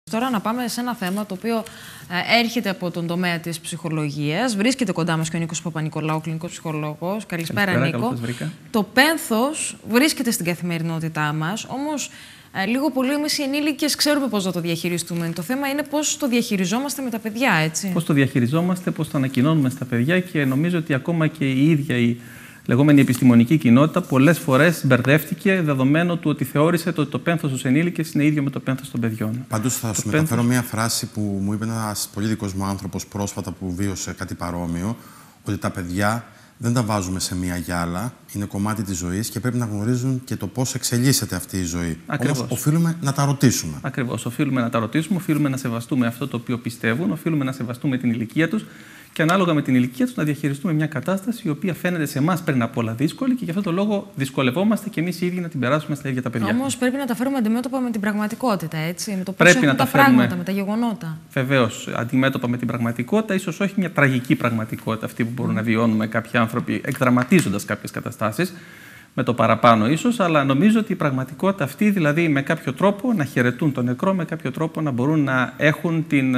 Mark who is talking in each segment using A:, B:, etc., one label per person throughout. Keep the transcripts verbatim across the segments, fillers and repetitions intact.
A: Τώρα να πάμε σε ένα θέμα το οποίο ε, έρχεται από τον τομέα της ψυχολογίας. Βρίσκεται κοντά μας και ο Νίκος Παπα-Νικολάου, κλινικός ψυχολόγος. Καλησπέρα,
B: Καλησπέρα,
A: Νίκο. Το πένθος βρίσκεται στην καθημερινότητά μας, όμως ε, λίγο πολύ εμείς οι ενήλικες ξέρουμε πώς να το διαχειριστούμε. Το θέμα είναι πώς το διαχειριζόμαστε με τα παιδιά, έτσι.
B: Πώς το διαχειριζόμαστε, πώς το ανακοινώνουμε στα παιδιά, και νομίζω ότι ακόμα και η ίδια η λεγόμενη επιστημονική κοινότητα πολλές φορές μπερδεύτηκε, δεδομένου του ότι θεώρησε ότι το πένθος στους ενήλικες είναι ίδιο με το πένθος των παιδιών.
C: Πάντως θα σου
B: πένθος...
C: μεταφέρω μια φράση που μου είπε ένας πολύ δικός μου άνθρωπος πρόσφατα που βίωσε κάτι παρόμοιο, ότι τα παιδιά δεν τα βάζουμε σε μια γυάλα, είναι κομμάτι της ζωής και πρέπει να γνωρίζουν και το πώς εξελίσσεται αυτή η ζωή.
B: Ακριβώς.
C: Όμως οφείλουμε να τα ρωτήσουμε.
B: Ακριβώς. Οφείλουμε να τα ρωτήσουμε, οφείλουμε να σεβαστούμε αυτό το οποίο πιστεύουν, οφείλουμε να σεβαστούμε την ηλικία τους και ανάλογα με την ηλικία τους να διαχειριστούμε μια κατάσταση η οποία φαίνεται σε εμάς πριν από όλα δύσκολη και γι' αυτό το λόγο δυσκολευόμαστε και εμείς οι ίδιοι να την περάσουμε στα ίδια τα παιδιά.
A: Όμως πρέπει να τα φέρουμε αντιμέτωπα με την πραγματικότητα, έτσι. Με το πώς
B: πρέπει
A: έχουν
B: να
A: τα,
B: τα
A: πράγματα,
B: φέρουμε...
A: με τα γεγονότα.
B: Βεβαίως, αντιμέτωπα με την πραγματικότητα, ίσως όχι μια τραγική πραγματικότητα αυτή που μπορούν mm. να βιώνουμε κάποιοι άνθρωποι εκδραματίζοντας κάποιες καταστάσεις. Με το παραπάνω ίσως, αλλά νομίζω ότι η πραγματικότητα αυτή, δηλαδή με κάποιο τρόπο να χαιρετούν τον νεκρό, με κάποιο τρόπο να μπορούν να έχουν την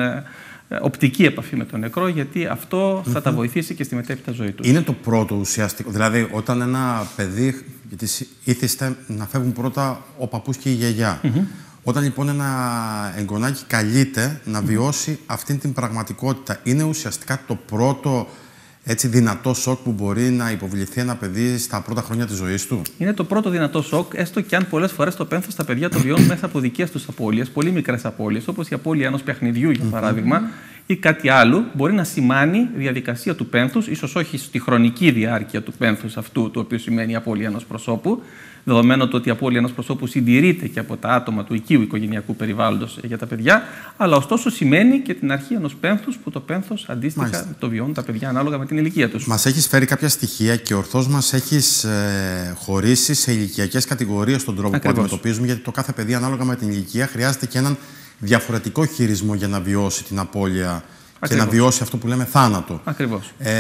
B: οπτική επαφή με τον νεκρό, γιατί αυτό θα mm-hmm. τα βοηθήσει και στη μετέπειτα ζωή του.
C: Είναι το πρώτο ουσιαστικό. Δηλαδή, όταν ένα παιδί, γιατί ήθιστε να φεύγουν πρώτα ο παππούς και η γιαγιά. Mm-hmm. Όταν λοιπόν ένα εγγονάκι καλείται να βιώσει mm-hmm. αυτήν την πραγματικότητα, είναι ουσιαστικά το πρώτο έτσι δυνατό σοκ που μπορεί να υποβληθεί ένα παιδί στα πρώτα χρόνια της ζωής του. Είναι το πρώτο δυνατό σοκ, έστω και αν πολλές φορές το πένθος τα παιδιά το βιώνουν μέσα από δικές τους απώλειες, πολύ μικρές απώλειες, όπως η απώλεια ενός παιχνιδιού, για παράδειγμα, mm-hmm. ή κάτι άλλο, μπορεί να σημάνει διαδικασία του πένθους, ίσως όχι στη χρονική διάρκεια του πένθους αυτού, το οποίο σημαίνει η απώλεια ενός προσώπου, δεδομένου το ότι η απώλεια ενός προσώπου συντηρείται και από τα άτομα του οικείου οικογενειακού περιβάλλοντος για τα παιδιά, αλλά ωστόσο σημαίνει και την αρχή ενός πένθους, που το πένθος αντίστοιχα Μάλιστα. το βιώνουν τα παιδιά ανάλογα με την ηλικία τους. Μας έχεις φέρει κάποια στοιχεία και ορθώς μας έχεις ε, χωρίσει σε ηλικιακές κατηγορίες τον τρόπο Ακριβώς. που αντιμετωπίζουμε, γιατί το κάθε παιδί ανάλογα με την ηλικία χρειάζεται και έναν διαφορετικό χειρισμό για να βιώσει την απώλεια. Ακριβώς. Και να βιώσει αυτό που λέμε θάνατο. Ακριβώς. Ε,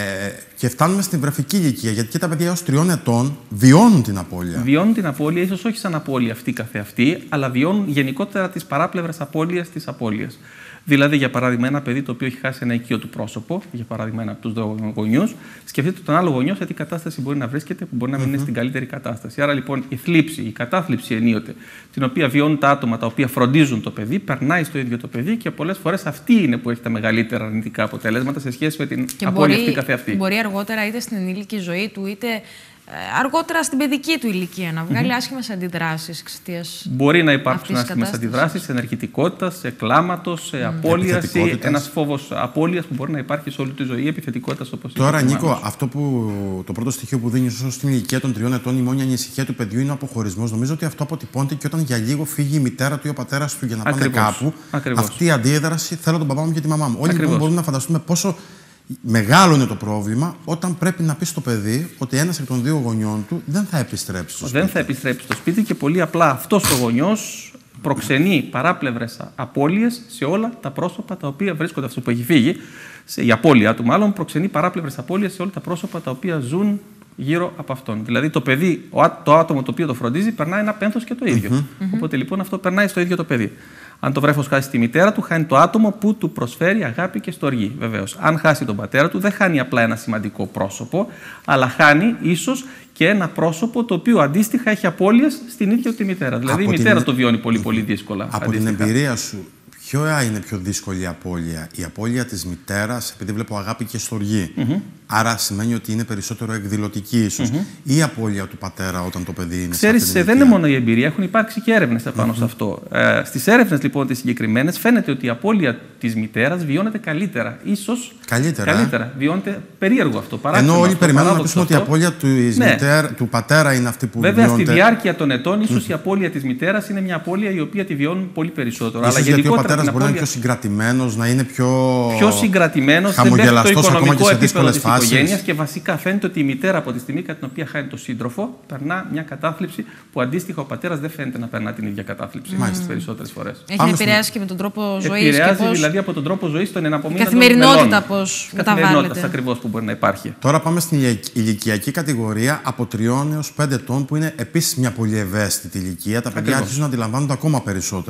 C: και φτάνουμε στην βρεφική ηλικία, γιατί και τα παιδιά έως τριών ετών βιώνουν την απώλεια. Βιώνουν την απώλεια, ίσως όχι σαν απώλεια αυτή καθεαυτή, αλλά βιώνουν γενικότερα τις παράπλευρες απώλειες της απώλειας. Δηλαδή, για παράδειγμα, ένα παιδί το οποίο έχει χάσει ένα οικείο του πρόσωπο, για παράδειγμα, ένα από τους δύο γονιούς, σκεφτείτε τον άλλο γονιό σε τι κατάσταση μπορεί να βρίσκεται, που μπορεί να μην mm-hmm. είναι στην καλύτερη κατάσταση. Άρα, λοιπόν, η θλίψη, η κατάθλιψη ενίοτε, την οποία βιώνουν τα άτομα τα οποία φροντίζουν το παιδί, περνάει στο ίδιο το παιδί και πολλές φορές αυτή είναι που έχει τα μεγαλύτερα αρνητικά αποτελέσματα σε σχέση με την και απώλεια αυτή καθεαυτή. Μπορεί αργότερα, είτε στην ενήλικη ζωή του, είτε αργότερα στην παιδική του ηλικία, να βγάλει mm-hmm. άσχημες αντιδράσεις εξαιτίας. Μπορεί να υπάρξουν άσχημες αντιδράσεις, ενεργητικότητας, κλάματος, mm. απώλειας ή ένας φόβος απώλειας που μπορεί να υπάρχει σε όλη τη ζωή, επιθετικότητας όπως Τώρα, Νίκο, αυτό που το πρώτο στοιχείο που δίνει όσο στην ηλικία των τριών ετών, η μόνη ανησυχία του παιδιού είναι ο αποχωρισμός. Νομίζω ότι αυτό αποτυπώνεται και όταν για λίγο φύγει η μητέρα του ή ο πατέρας του για να Ακριβώς. πάνε κάπου. Ακριβώς. Αυτή η αντίδραση θέλω τον παπά μου και τη μαμά μου. Όλοι λοιπόν μπορούμε να φανταστούμε πόσο μεγάλο είναι το πρόβλημα όταν πρέπει να πει στο παιδί ότι ένας εκ των δύο γονιών του δεν θα επιστρέψει στο σπίτι. Δεν θα επιστρέψει στο σπίτι και πολύ απλά αυτός ο γονιός προξενεί παράπλευρες απώλειες σε όλα τα πρόσωπα τα οποία βρίσκονται, αυτό που έχει φύγει, σε, η απώλεια του μάλλον, προξενεί παράπλευρες απώλειες σε όλα τα πρόσωπα τα οποία ζουν γύρω από αυτόν. Δηλαδή το παιδί, το άτομο το οποίο το φροντίζει, περνάει ένα πένθος και το ίδιο. Mm-hmm. Οπότε λοιπόν αυτό περνάει στο ίδιο το παιδί. Αν το βρέφος χάσει τη μητέρα του, χάνει το άτομο που του προσφέρει αγάπη και στοργή. Βεβαίως. Αν χάσει τον πατέρα του, δεν χάνει απλά ένα σημαντικό πρόσωπο, αλλά χάνει ίσως και ένα πρόσωπο το οποίο αντίστοιχα έχει απώλειες στην ίδια τη μητέρα. Δηλαδή από η μητέρα την... το βιώνει πολύ, πολύ δύσκολα. Από αντίστοιχα. Την εμπειρία σου, ποια είναι πιο δύσκολη η απώλεια? Η απώλεια της μητέρας, επειδή βλέπω αγάπη και στοργή. Mm-hmm. Άρα σημαίνει ότι είναι περισσότερο εκδηλωτική ίσως. Mm-hmm. Ή η απώλεια του πατέρα όταν το παιδί είναι Ξέρεις, σε αυτή την δεν είναι μόνο η εμπειρία, έχουν υπάρξει και έρευνες επάνω mm-hmm. σε αυτό. Ε, στις έρευνες λοιπόν τις συγκεκριμένες φαίνεται ότι η απώλεια της μητέρας βιώνεται καλύτερα. Ίσως καλύτερα. καλύτερα. Ε? Βιώνεται περίεργο αυτό. Ενώ όλοι περιμένουν να πείσουν ότι η απώλεια του, ναι. μητέρα, του πατέρα είναι αυτή που Βέβαια, βιώνεται. Βέβαια, στη διάρκεια των ετών, ίσως mm. η απώλεια της μητέρας είναι μια απώλεια η οποία τη βιώνουν πολύ περισσότερο. Ίσως αλλά γιατί ο πατέρας μπορεί να είναι πιο συγκρατημένος, να είναι πιο,
B: πιο συγκρατημένος,
C: χαμογελαστός ακόμα και σε δύσκολες φάσεις.
B: Και βασικά φαίνεται ότι η μητέρα από τη στιγμή κατά την οποία χάνει το σύντροφο περνά μια κατάθλιψη που αντίστοιχα ο πατέρας δεν φαίνεται να περνά την ίδια κατάθλιψη mm. τις περισσότερες φορές.
A: Έχει επηρεάσει και με τον τρόπο ζωής.
B: Επηρεάζει
A: και πώς...
B: δηλαδή από τον τρόπο ζωής των εναπομείναντων
A: καθημερινότητα πώς καταβάλλεται.
B: Καθημερινότητα ακριβώς που μπορεί να υπάρχει.
C: Τώρα πάμε στην ηλικιακή κατηγορία από τριών έως πέντε ετών που είναι επίσης μια πολύ ευαίσθητη ηλικία. Τα παιδιά αρχίζουν να αντιλαμβάνονται ακόμα περισσότερο.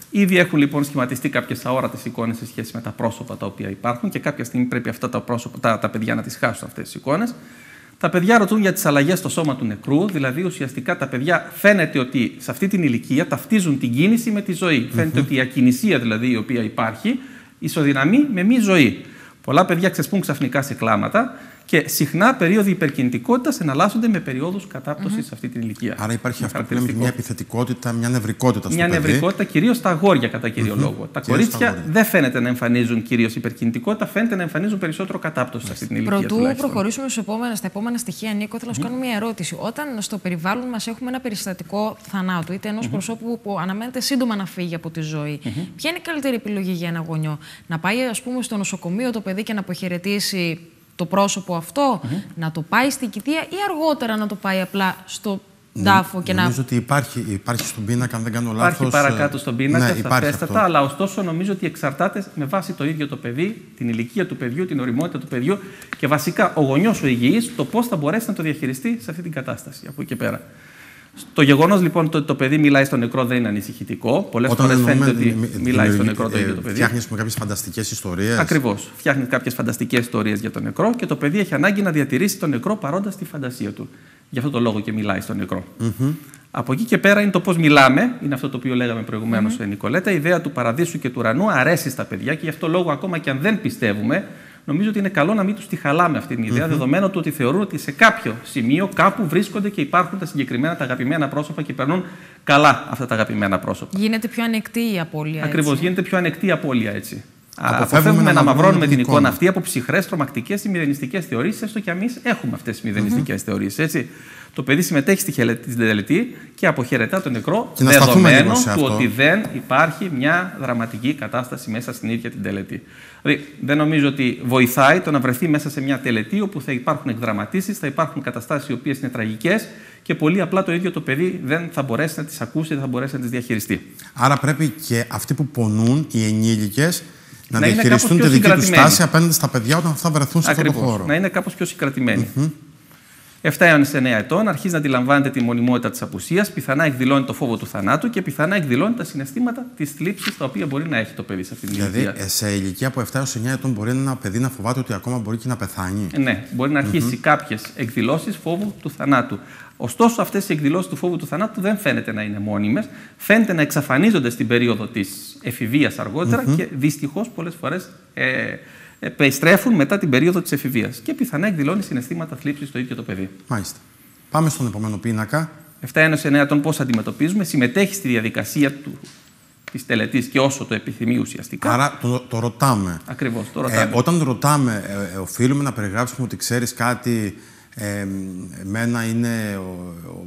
B: Ήδη έχουν λοιπόν σχηματιστεί κάποιες αόρατες εικόνες σε σχέση με τα πρόσωπα τα οποία υπάρχουν και κάποια στιγμή πρέπει αυτά τα, πρόσωπα, τα, τα παιδιά να τις χάσουν αυτές τις εικόνες. Τα παιδιά ρωτούν για τις αλλαγές στο σώμα του νεκρού, δηλαδή ουσιαστικά τα παιδιά φαίνεται ότι σε αυτή την ηλικία ταυτίζουν την κίνηση με τη ζωή. Mm-hmm. Φαίνεται ότι η ακινησία δηλαδή η οποία υπάρχει ισοδυναμεί με μη ζωή. Πολλά παιδιά ξεσπούν ξαφνικά σε κλάματα και συχνά περίοδοι υπερκινητικότητας εναλλάσσονται με περιόδους κατάπτωσης mm-hmm. σε αυτή την ηλικία.
C: Άρα υπάρχει αυτό που λέμε μια επιθετικότητα, μια νευρικότητα στο
B: μια
C: παιδί. Μια
B: νευρικότητα κυρίως στα αγόρια κατά κύριο mm-hmm. λόγο. Τα κυρίως κορίτσια δεν φαίνεται να εμφανίζουν κυρίως υπερκινητικότητα, φαίνεται να εμφανίζουν περισσότερο κατάπτωση σε αυτή την ηλικία.
A: Προτού προχωρήσουμε επόμενα, στα επόμενα στοιχεία, Νίκο, θέλω να σου κάνω μια ερώτηση. Όταν στο περιβάλλον μας έχουμε ένα περιστατικό θανάτου, είτε ενός mm-hmm. προσώπου που αναμένεται σύντομα να φύγει από τη ζωή, mm-hmm. ποια είναι η καλύτερη επιλογή για ένα γονιό? Να πάει, ας πούμε, στο νοσοκομείο το παιδί και να αποχαιρετήσει το πρόσωπο αυτό, mm-hmm. να το πάει στην κηδεία ή αργότερα να το πάει απλά στο τάφο και
C: νομίζω
A: να...
C: Νομίζω ότι υπάρχει, υπάρχει στον πίνακα, αν δεν κάνω λάθος.
B: Υπάρχει παρακάτω στον πίνακα,
C: ναι,
B: σαφέστατα, αλλά ωστόσο νομίζω ότι εξαρτάται με βάση το ίδιο το παιδί, την ηλικία του παιδιού, την ωριμότητα του παιδιού και βασικά ο γονιός ο υγιής, το πώς θα μπορέσει να το διαχειριστεί σε αυτή την κατάσταση από εκεί και πέρα. Το γεγονός λοιπόν ότι το, το παιδί μιλάει στο νεκρό δεν είναι ανησυχητικό. Πολλές φορές φαίνεται ότι μι, μιλάει στο νεκρό το ίδιο το παιδί.
C: Φτιάχνεις με κάποιες φανταστικές ιστορίες.
B: Ακριβώς. Φτιάχνει κάποιες φανταστικές ιστορίες για τον νεκρό και το παιδί έχει ανάγκη να διατηρήσει τον νεκρό παρόντα στη φαντασία του. Γι' αυτό το λόγο και μιλάει στο νεκρό. Mm-hmm. Από εκεί και πέρα είναι το πώς μιλάμε. Είναι αυτό το οποίο λέγαμε προηγουμένως, mm-hmm. Νικολέτα. Η ιδέα του παραδείσου και του ουρανού αρέσει στα παιδιά και γι' αυτό λόγο, ακόμα και αν δεν πιστεύουμε, νομίζω ότι είναι καλό να μην τους τη χαλάμε αυτή την ιδέα, mm-hmm. δεδομένου του ότι θεωρούν ότι σε κάποιο σημείο, κάπου βρίσκονται και υπάρχουν τα συγκεκριμένα, τα αγαπημένα πρόσωπα και περνούν καλά αυτά τα αγαπημένα πρόσωπα.
A: Γίνεται πιο ανεκτή η απώλεια.
B: Ακριβώς, γίνεται πιο ανεκτή η απώλεια έτσι. Αποφεύγουμε να μαυρώνουμε την εικόνα αυτή από ψυχρές, τρομακτικές ή μηδενιστικές θεωρίες, έστω και εμείς έχουμε αυτές τις μηδενιστικές mm-hmm. θεωρίες. Έτσι. Το παιδί συμμετέχει στην τελετή και αποχαιρετά τον νεκρό, δεδομένου του ότι δεν υπάρχει μια δραματική κατάσταση μέσα στην ίδια την τελετή. Δηλαδή, δεν νομίζω ότι βοηθάει το να βρεθεί μέσα σε μια τελετή όπου θα υπάρχουν εκδραματίσεις, θα υπάρχουν καταστάσεις οι οποίες είναι τραγικές και πολύ απλά το ίδιο το παιδί δεν θα μπορέσει να τις ακούσει, δεν θα μπορέσει να τις διαχειριστεί.
C: Άρα πρέπει και αυτοί που πονούν, οι ενήλικες, να, να διαχειριστούν τη δική του στάση απέναντι στα παιδιά όταν θα βρεθούν σε
B: Ακριβώς,
C: αυτόν τον χώρο.
B: Να είναι κάπως πιο συγκρατημένοι. Mm-hmm. επτά έως εννέα ετών αρχίζει να αντιλαμβάνεται τη μονιμότητα της απουσίας, πιθανά εκδηλώνει το φόβο του θανάτου και πιθανά εκδηλώνει τα συναισθήματα της θλίψης τα οποία μπορεί να έχει το παιδί σε αυτή την
C: δηλαδή,
B: ηλικία.
C: Δηλαδή, σε ηλικία από επτά έως εννέα ετών μπορεί ένα παιδί να φοβάται ότι ακόμα μπορεί και να πεθάνει.
B: Ναι, μπορεί να αρχίσει mm-hmm. κάποιες εκδηλώσεις φόβου του θανάτου. Ωστόσο, αυτές οι εκδηλώσεις του φόβου του θανάτου δεν φαίνεται να είναι μόνιμες, φαίνεται να εξαφανίζονται στην περίοδο της εφηβείας αργότερα mm-hmm. και δυστυχώς πολλές φορές ε, επιστρέφουν μετά την περίοδο της εφηβείας και πιθανά εκδηλώνει συναισθήματα θλίψης στο ίδιο το παιδί.
C: Μάλιστα. Πάμε στον επόμενο πίνακα.
B: επτά έως εννέα ετών πώς αντιμετωπίζουμε, συμμετέχει στη διαδικασία του, της τελετής και όσο το επιθυμεί ουσιαστικά.
C: Άρα το, το ρωτάμε.
B: Ακριβώς, το ρωτάμε.
C: Ε, όταν ρωτάμε, ε, ε, οφείλουμε να περιγράψουμε ότι ξέρεις κάτι, ε, εμένα είναι... Ο, ο,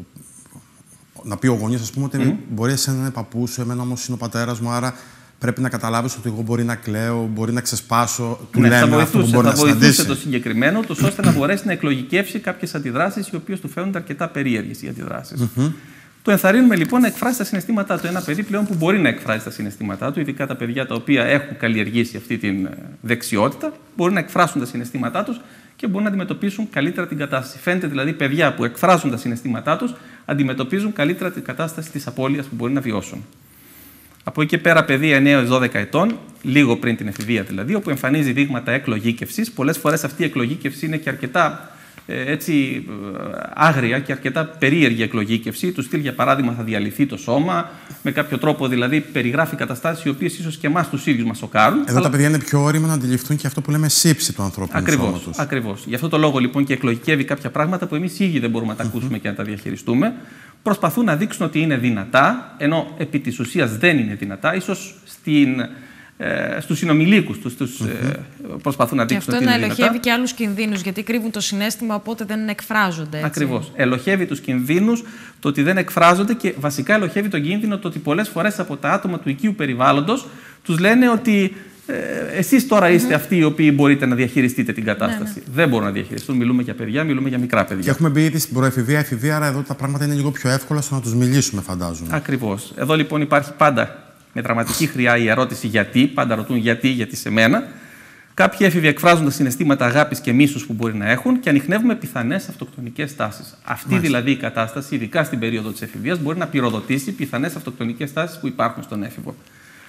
C: να πει ο γονιός, ας πούμε, ότι mm-hmm. μπορεί εσένα να είναι παππούς σου, εμένα όμως είναι ο πατέρας μου, άρα πρέπει να καταλάβεις ότι εγώ μπορεί να κλαίω, μπορεί να ξεσπάσω, του
B: ναι,
C: λέμε
B: θα βοηθούσε,
C: αυτό που μπορεί
B: θα
C: να
B: βοηθούσε
C: συναντήσει.
B: Το συγκεκριμένο, τους, ώστε να μπορέσει να εκλογικεύσει κάποιες αντιδράσεις οι οποίες του φαίνονται αρκετά περίεργες οι αντιδράσεις. Mm-hmm. Το ενθαρρύνουμε λοιπόν να εκφράσει τα συναισθήματά του. Ένα παιδί πλέον που μπορεί να εκφράσει τα συναισθήματά του, ειδικά τα παιδιά τα οποία έχουν καλλιεργήσει αυτή τη δεξιότητα, μπορεί να εκφράσουν τα συναισθήματά τους και μπορούν να αντιμετωπίσουν καλύτερα την κατάσταση. Φαίνεται δηλαδή παιδιά που εκφράζουν τα συναισθήματά τους αντιμετωπίζουν καλύτερα την κατάσταση της απώλειας που μπορεί να βιώσουν. Από εκεί και πέρα, παιδί εννέα έως δώδεκα ετών, λίγο πριν την εφηβεία δηλαδή, όπου εμφανίζει δείγματα εκλογήκευσης. Πολλές φορές αυτή η εκλογήκευση είναι και αρκετά ε, έτσι, άγρια και αρκετά περίεργη εκλογήκευση. Του στυλ, για παράδειγμα, θα διαλυθεί το σώμα, με κάποιο τρόπο δηλαδή περιγράφει καταστάσεις οι οποίες ίσως και εμάς τους ίδιους μας σοκάρουν.
C: Εδώ αλλά... τα παιδιά είναι πιο όρημα να αντιληφθούν και αυτό που λέμε σύψη του ανθρώπινου
B: ακριβώς,
C: σώματος.
B: Ακριβώς. Γι' αυτό το λόγο λοιπόν και εκλογικεύει κάποια πράγματα που εμείς ίδιοι δεν μπορούμε να τα ακούσουμε mm-hmm. και να τα διαχειριστούμε. Προσπαθούν να δείξουν ότι είναι δυνατά, ενώ επί της ουσίας δεν είναι δυνατά, ίσως στην, ε, στους συνομιλίκους τους, τους mm-hmm. ε, προσπαθούν να δείξουν ότι είναι δυνατά.
A: Και αυτό να ελοχεύει και άλλους κινδύνους, γιατί κρύβουν το συναίσθημα, οπότε δεν εκφράζονται. Έτσι.
B: Ακριβώς. Ελοχεύει τους κινδύνους, το ότι δεν εκφράζονται και βασικά ελοχεύει τον κίνδυνο το ότι πολλές φορές από τα άτομα του οικείου περιβάλλοντος τους λένε ότι Ε, εσείς τώρα είστε mm-hmm. αυτοί οι οποίοι μπορείτε να διαχειριστείτε την κατάσταση. Ναι, ναι. Δεν μπορούν να διαχειριστούν. Μιλούμε για παιδιά, μιλούμε για μικρά παιδιά.
C: Και έχουμε μπει ήδη στην προεφηβεία, εφηβεία, άρα εδώ τα πράγματα είναι λίγο πιο εύκολα στο να τους μιλήσουμε, φαντάζομαι.
B: Ακριβώς. Εδώ λοιπόν υπάρχει πάντα με δραματική χρειά η ερώτηση γιατί. Πάντα ρωτούν γιατί, γιατί σε μένα. Κάποιοι έφηβοι εκφράζουν τα συναισθήματα αγάπης και μίσους που μπορεί να έχουν και ανιχνεύουμε πιθανές αυτοκτονικές τάσεις. Αυτή Μάλιστα. δηλαδή η κατάσταση, ειδικά στην περίοδο της εφηβείας, μπορεί να πυροδοτήσει πιθανές αυτοκτονικές τάσεις που υπάρχουν στον έφηβο.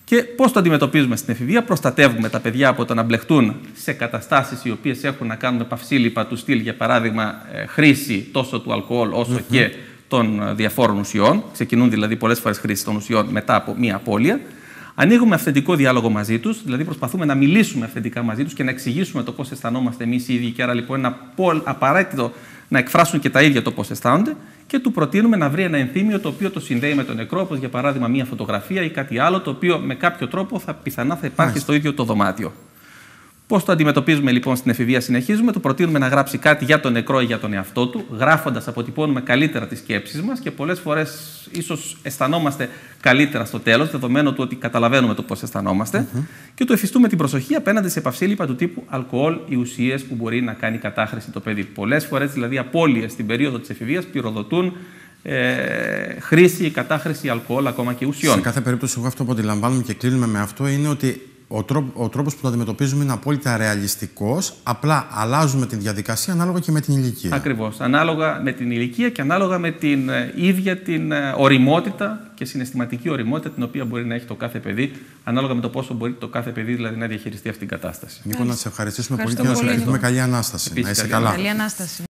B: Και πώς το αντιμετωπίζουμε στην εφηβεία? Προστατεύουμε τα παιδιά από το να μπλεχτούν σε καταστάσεις οι οποίες έχουν να κάνουν με παυσίλιπα του στυλ, για παράδειγμα, χρήση τόσο του αλκοόλ όσο mm-hmm. και των διαφόρων ουσιών. Ξεκινούν δηλαδή πολλές φορές χρήση των ουσιών μετά από μία απώλεια. Ανοίγουμε αυθεντικό διάλογο μαζί τους, δηλαδή προσπαθούμε να μιλήσουμε αυθεντικά μαζί τους και να εξηγήσουμε το πώς αισθανόμαστε εμείς οι ίδιοι, και άρα λοιπόν είναι απαραίτητο να εκφράσουν και τα ίδια το πώς αισθάνονται, και του προτείνουμε να βρει ένα ενθύμιο το οποίο το συνδέει με τον νεκρό, όπως για παράδειγμα μία φωτογραφία ή κάτι άλλο, το οποίο με κάποιο τρόπο θα, πιθανά θα υπάρχει Μάλιστα. στο ίδιο το δωμάτιο. Πώς το αντιμετωπίζουμε λοιπόν στην εφηβεία? Συνεχίζουμε, του προτείνουμε να γράψει κάτι για τον νεκρό ή για τον εαυτό του. Γράφοντας, αποτυπώνουμε καλύτερα τις σκέψεις μας και πολλές φορές ίσως αισθανόμαστε καλύτερα στο τέλος, δεδομένου του ότι καταλαβαίνουμε το πώς αισθανόμαστε. Mm-hmm. Και του εφιστούμε την προσοχή απέναντι σε παυσίλιπα του τύπου αλκοόλ ή ουσίες που μπορεί να κάνει κατάχρηση το παιδί. Πολλές φορές δηλαδή απώλειες στην περίοδο της εφηβείας πυροδοτούν ε, χρήση ή κατάχρηση αλκοόλ ακόμα και ουσιών.
C: Σε κάθε περίπτωση, εγώ αυτό που αντιλαμβάνομαι και κλείνουμε με αυτό είναι ότι Ο, τρόπο, ο τρόπος που το αντιμετωπίζουμε είναι απόλυτα ρεαλιστικός, απλά αλλάζουμε τη διαδικασία ανάλογα και με την ηλικία.
B: Ακριβώς. Ανάλογα με την ηλικία και ανάλογα με την ε, ίδια την ε, οριμότητα και συναισθηματική οριμότητα την οποία μπορεί να έχει το κάθε παιδί, ανάλογα με το πόσο μπορεί το κάθε παιδί δηλαδή να διαχειριστεί αυτή την κατάσταση.
C: Νίκο, να σε ευχαριστήσουμε πολύ και να σου ευχαριστούμε καλή Ανάσταση.
B: Επίσης,
C: να είσαι
B: καλή
C: καλά.
A: Καλή Ανάσταση.